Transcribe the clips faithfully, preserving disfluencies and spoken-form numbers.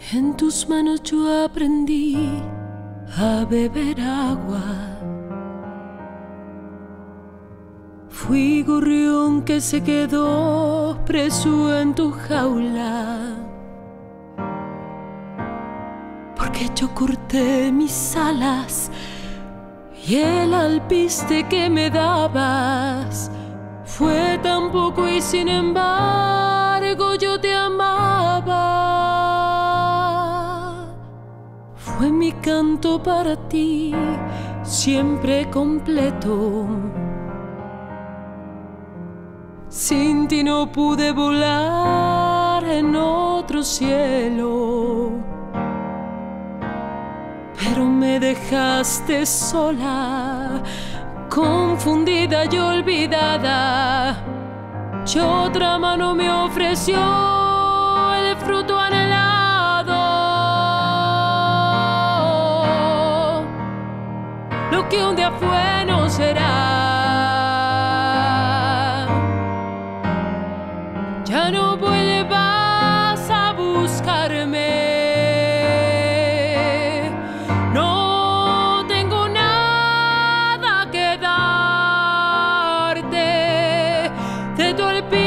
En tus manos yo aprendí a beber agua. Fui gorrión que se quedó preso en tu jaula, porque yo corté mis alas y el alpiste que me dabas fue tan poco y sin embargo yo te amaba. Fue mi canto para ti, siempre completo. Sin ti no pude volar en otro cielo, pero me dejaste sola, confundida y olvidada. Y otra mano me ofreció el fruto anhelado, lo que un día fue no será. Ya no vuelvas a buscarme, no tengo nada que darte. De tu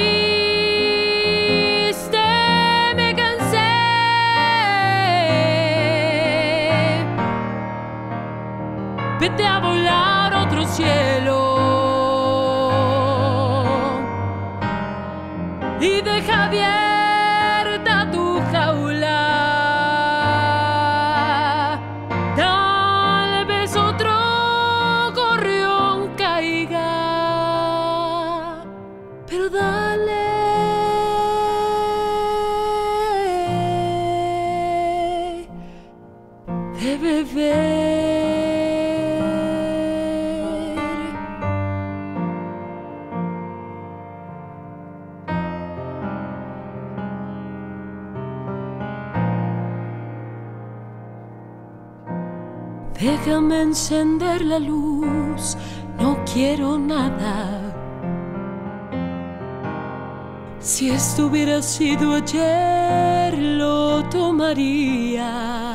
alpiste me cansé, vete a volar a otro cielo y deja abierta tu jaula. Tal vez otro gorrión caiga, pero dale de beber. Déjame encender la luz, no quiero nada. Si esto hubiera sido ayer, lo tomaría.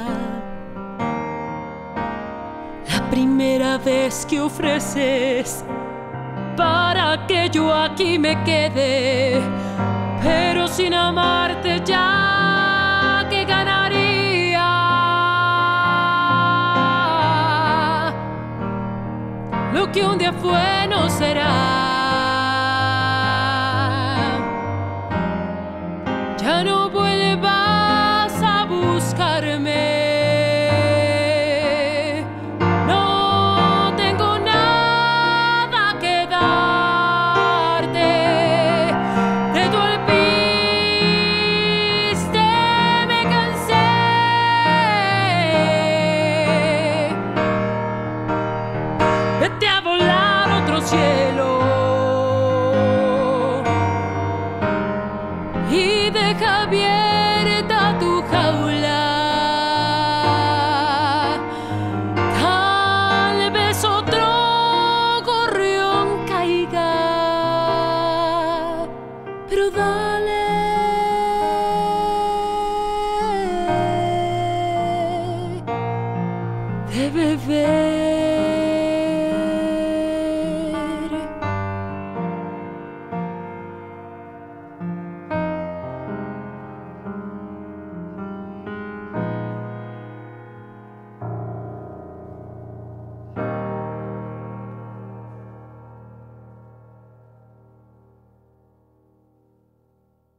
La primera vez que ofreces para que yo aquí me quede, pero sin amarte ya, ¿qué ganaría? Lo que un día fue no será. Ya no vuelvas a buscarme, no tengo nada que darte. De tu alpiste me cansé, vete a volar a otro cielo y deja abierta tu jaula. Tal vez otro gorrión caiga, pero dale de beber.